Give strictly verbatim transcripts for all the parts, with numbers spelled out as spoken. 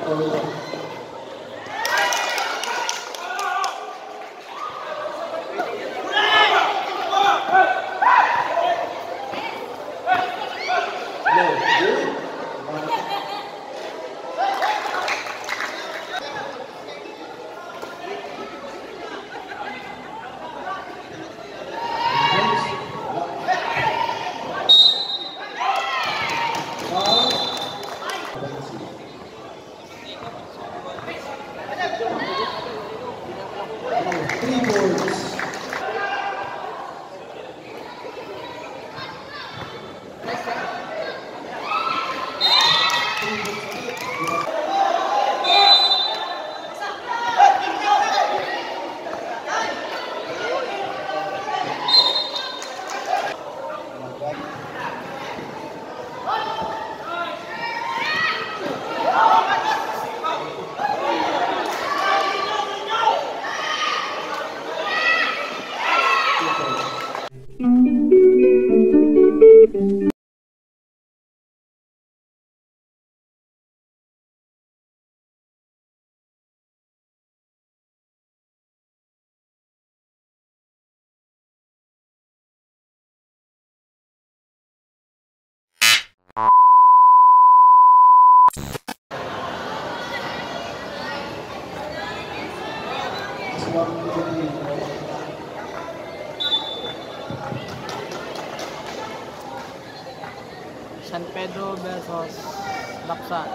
San Pedro versus Laksan.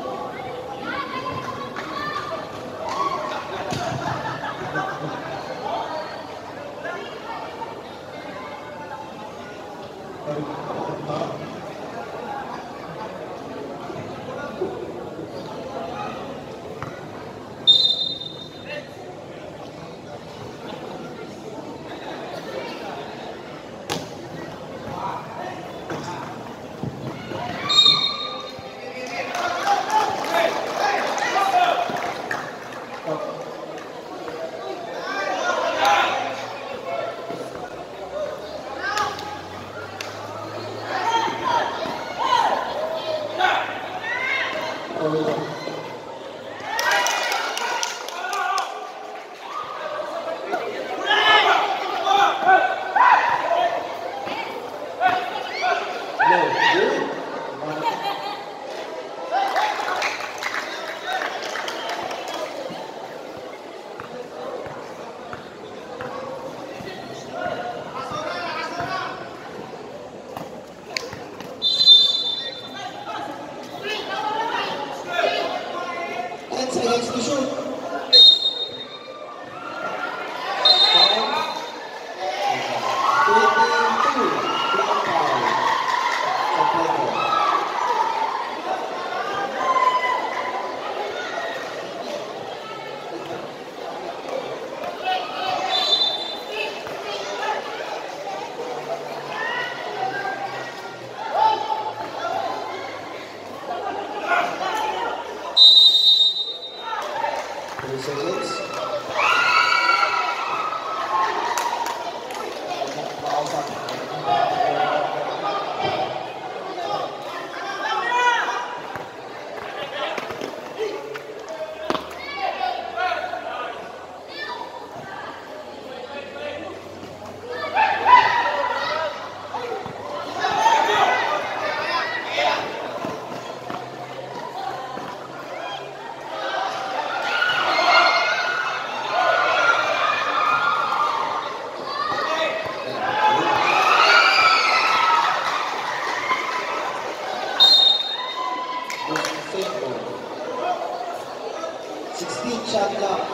sixteen shot clock.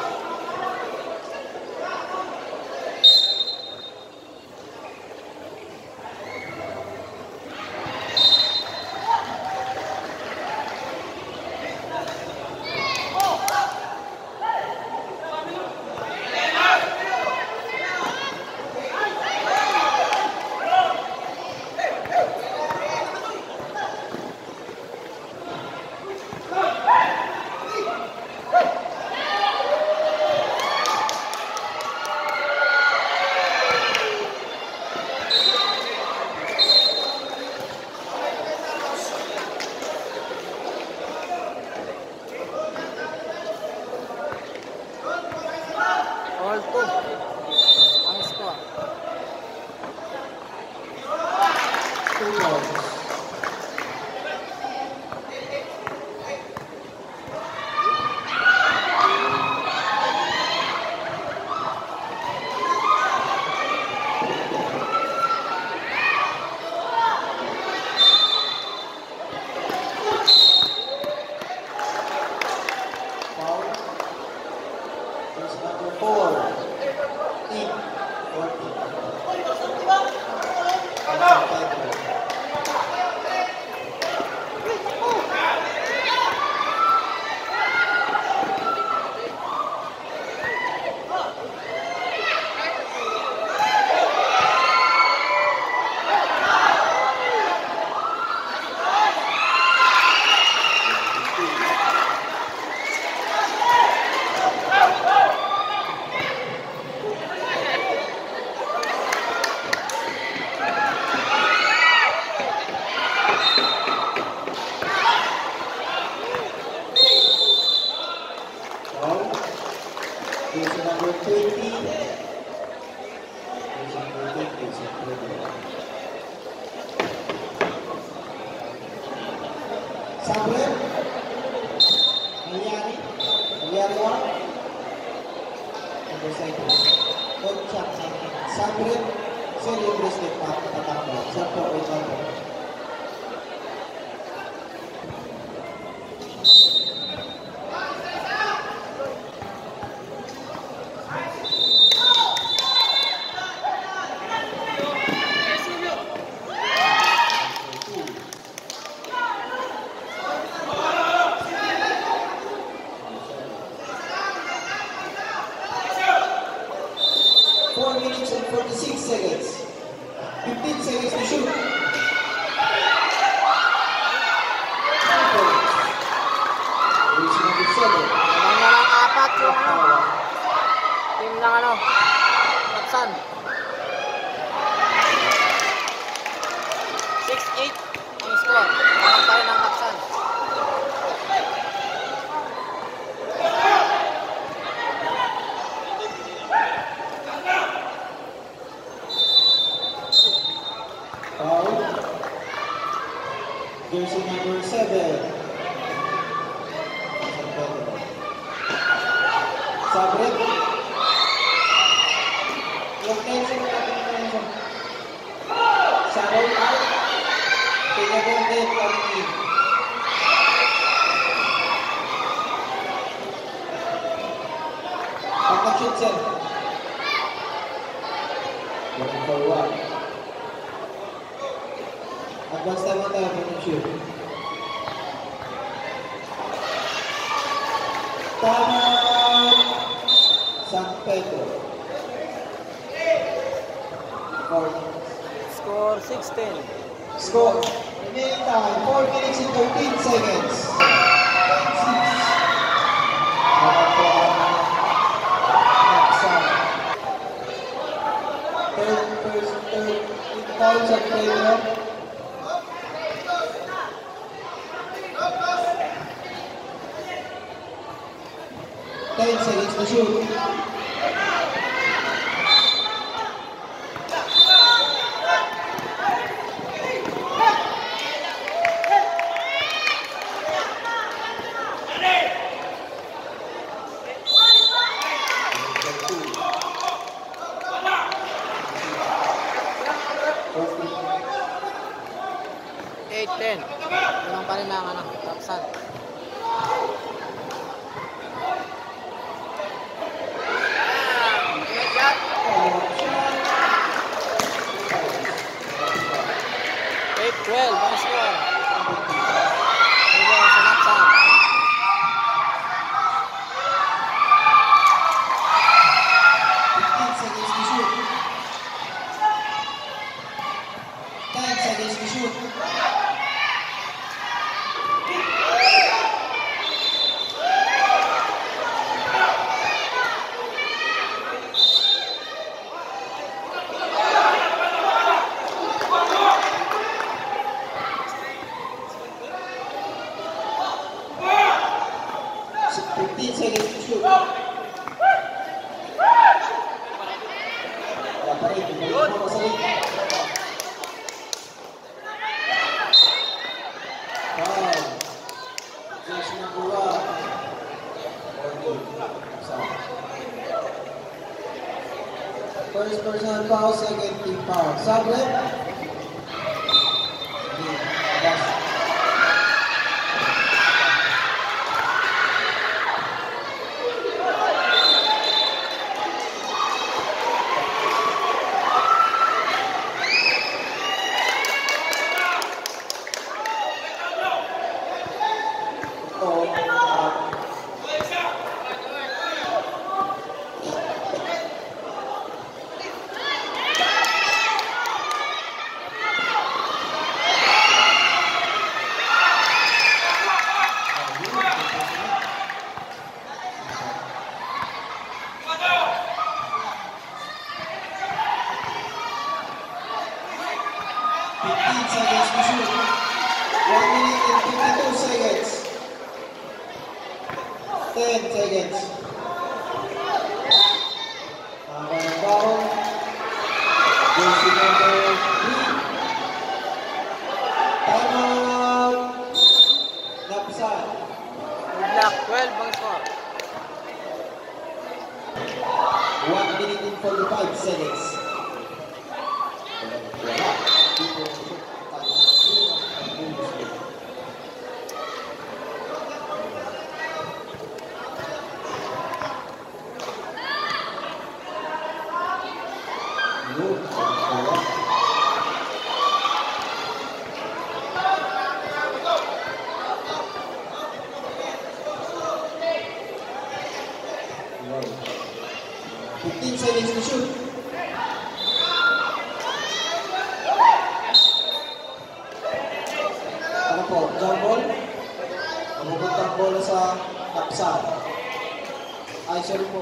number twenty. Jersey number twenty, San Pedro. Sabre. Malyari. Malyari one. Number seven. Conchak Sabre. Senior President Pat Patakbo. Sampo Oitabo. four minutes and forty-six seconds. fifteen seconds to shoot. Reaching number seven. Naman na lang apat yung ano. Team ng ano. Laksan. six eight ang score. Naman tayo ng Laksan. Foul. Jersey number seven. Sabre. Yung tension natin natin. Sabre out. Pinagandit coming in. Pagka-shoot sir. Looking for one. Advance time na tayo for shoot. Tama! San Pedro. Four. Score sixteen. Score. Remaining time, four minutes and thirteen seconds. Six. Third person, third foul San Pedro. ten seconds to shoot. eight ten. Walang pa rin ng ano. Laksan. eight twelve ang score. Ito sa Laksan. fifteen seconds to shoot. ten seconds to shoot. fifteen seconds to shoot. Wala pa rin. Bumalik mo sa rin. Foul. Jersey number one. First personal foul, second team foul. Sabre. fifteen seconds to shoot. one minute and fifty-two seconds. ten seconds. Black, twelve ang score. one minute and forty-five seconds. Wala. Dito. fifteen seconds to shoot. Ano po? Jump ball? Mapupuntang bola sa kapsat. Ay, sorry po.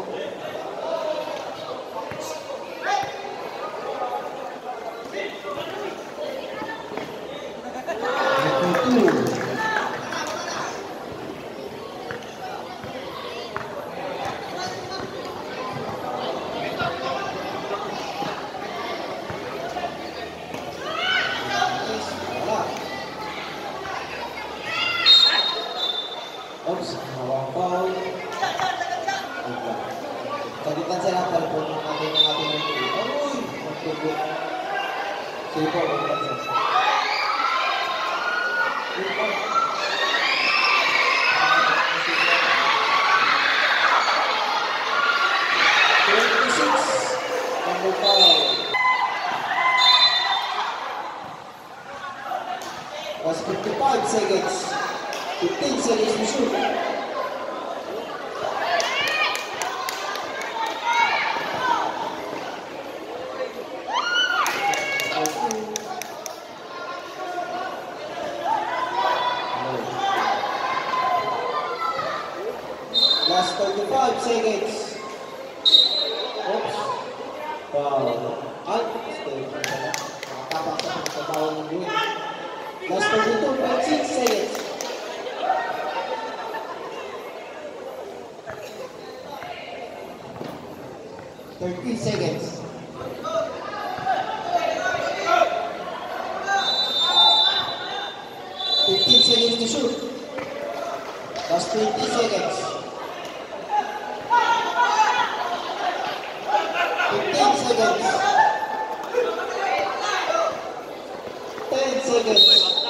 Oops, nawang foul. Kagitan sa lahat, pala po natin ang ating mga uy! Magtugot. Sige po, kagitan sa lahat. twenty-six. Number foul. Was fifty-five seconds. fifteen seconds to shoot. Last thirty-five seconds. Oops. Wow. Ay, stay. Tapak sa pagkatawa ng buhay. Last thirty-two point six seconds. thirty seconds. fifteen seconds to shoot. Last twenty seconds. fifteen seconds. ten seconds.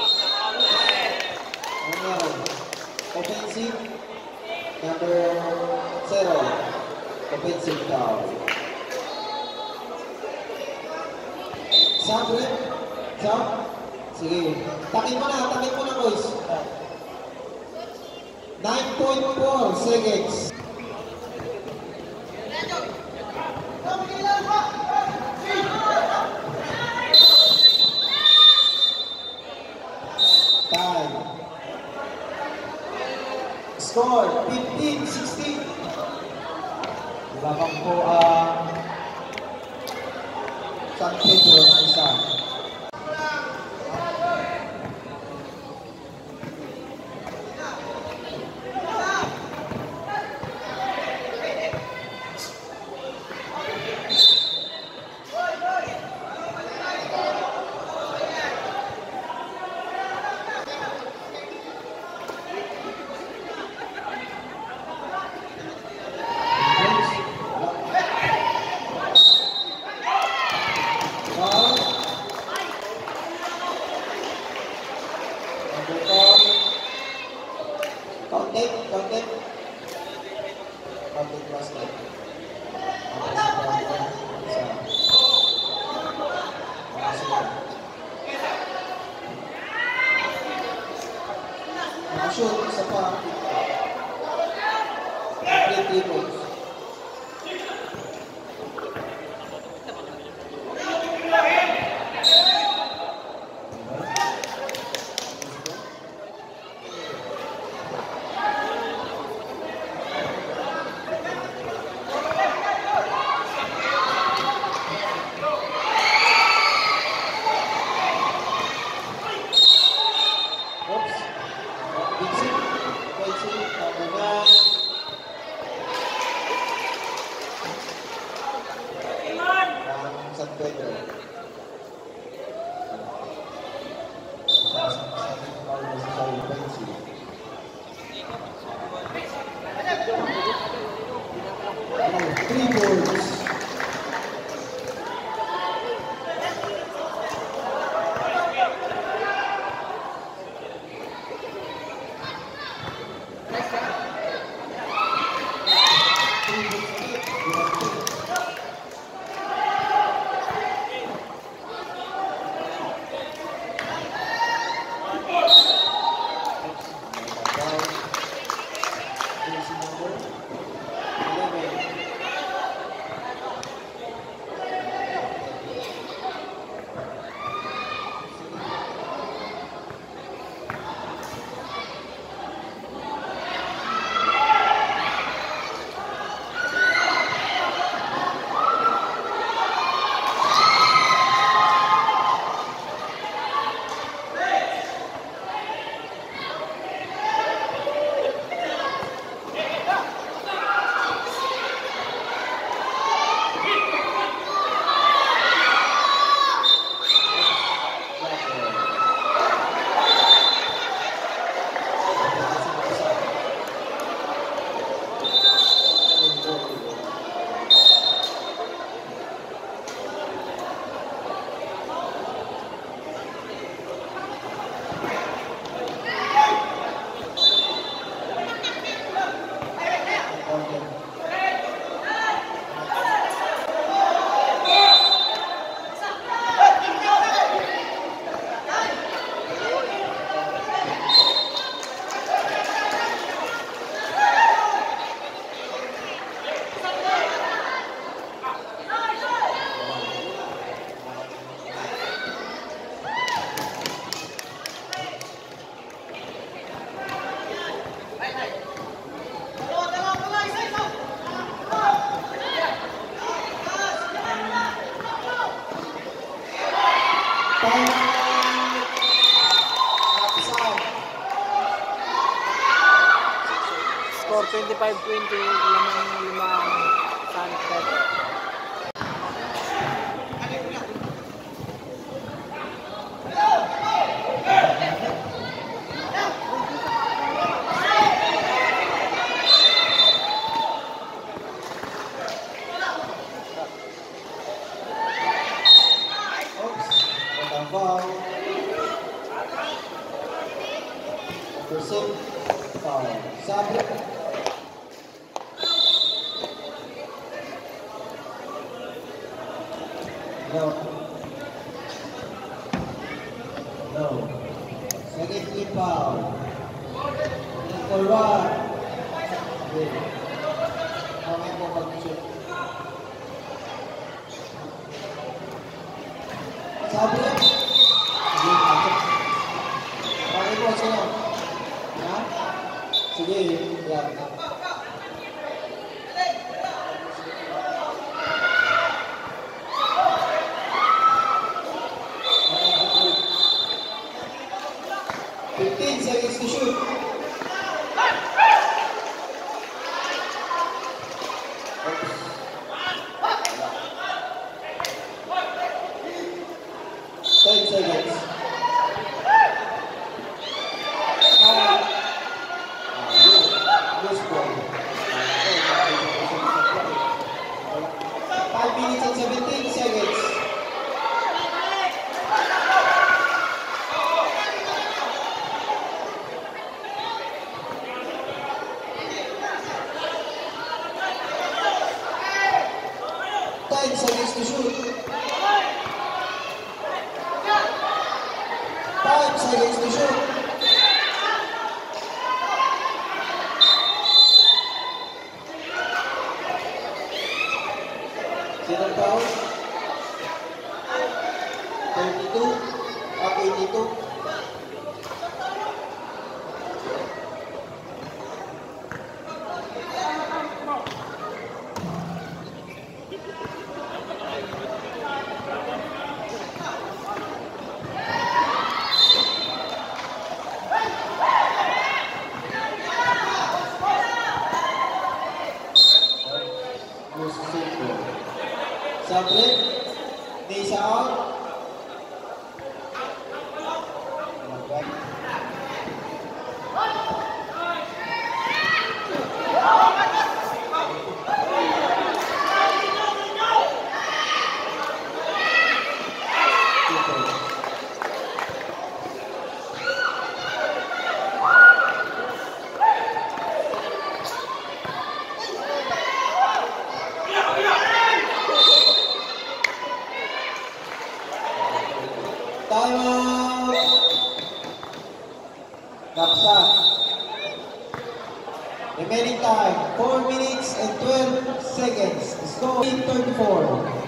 Offensive. Number zero. Offensive foul. Jump, Red. Jump. Sige. Takin mo na. Takin mo na, boys. nine point four seconds. Time. Score, fifteen sixteen. Labang po ang San Pedro ng isa. Contact, contact. Contact basket. Shoot, isa pa. Complete three points. score twenty-five twenty, lamang limang Sunset. Foul. Percent foul. Sabi. No. No. Second team foul. For one. Okay. Okay po pag-shoot. Sabi. Okay po, sino? Ha? Sige, yan. fifteen seconds to shoot. ten seconds. five minutes and seventeen seconds. ten seconds to shoot. five seconds to shoot. Sinong tao? thirty-two at eighty-two. Sabre, Nisa out. Time out. Kapsa. Remaining time four minutes and twelve seconds. Score thirty-four.